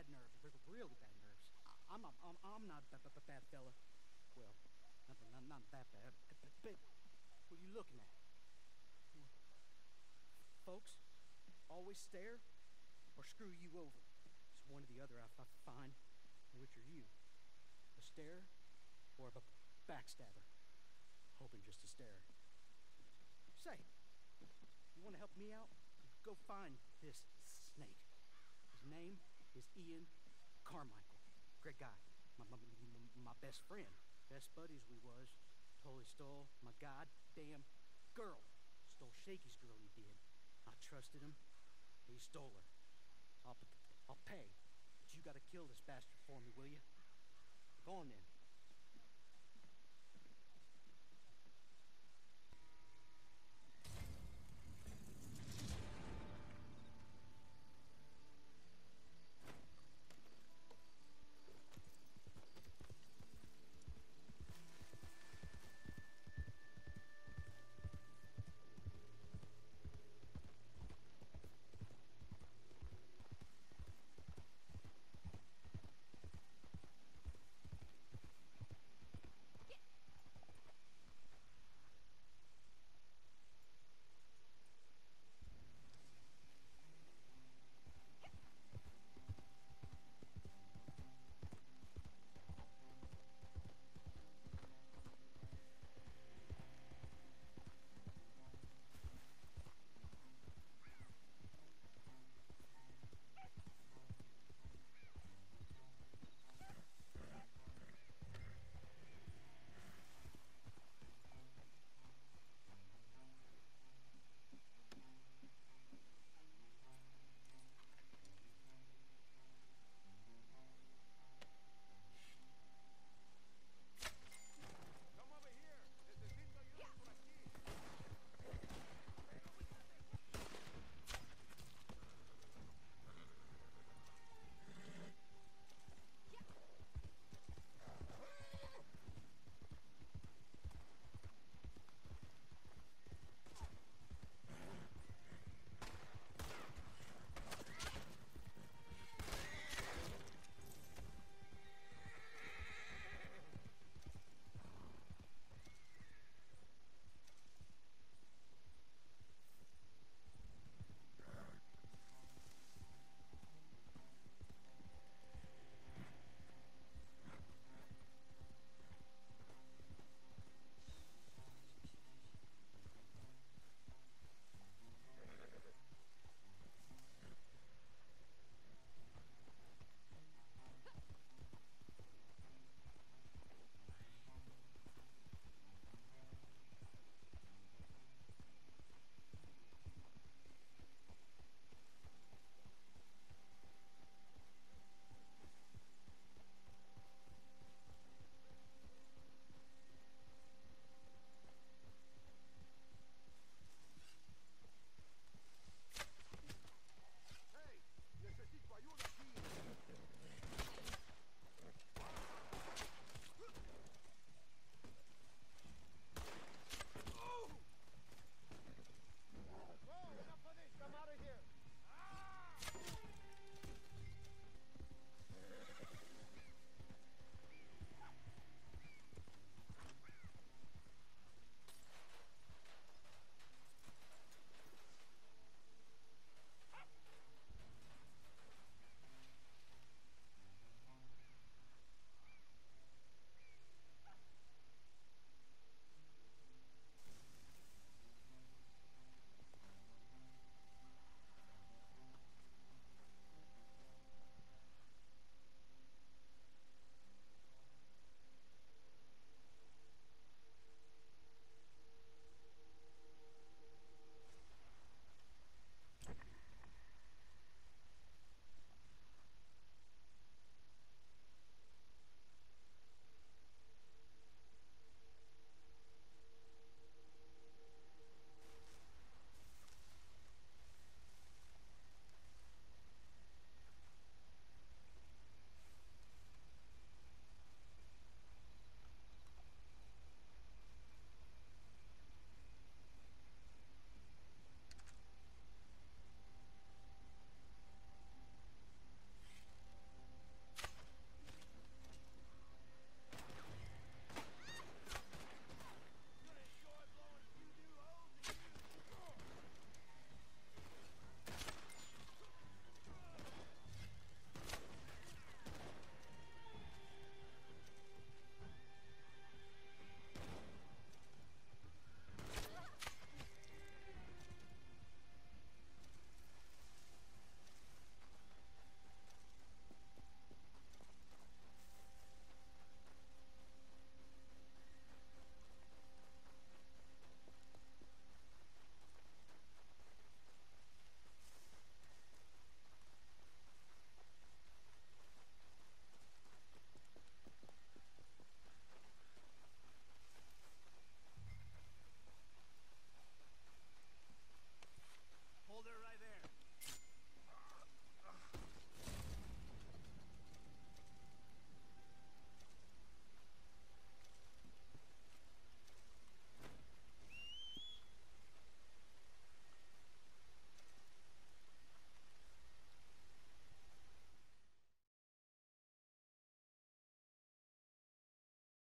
bad nerves, really bad nerves. I'm not a bad fella. Well, not that bad. But what are you looking at? Folks always stare or screw you over. It's one or the other I find. Which are you? A stare or a backstabber? Hoping just to stare. Say, you want to help me out? Go find this snake. His name is Ian Carmichael. Great guy. My best friend. Best buddies we was. Totally stole my goddamn girl. Stole Shaky's girl, he did. I trusted him. He stole her. I'll pay. But you gotta kill this bastard for me, will you? Go on then.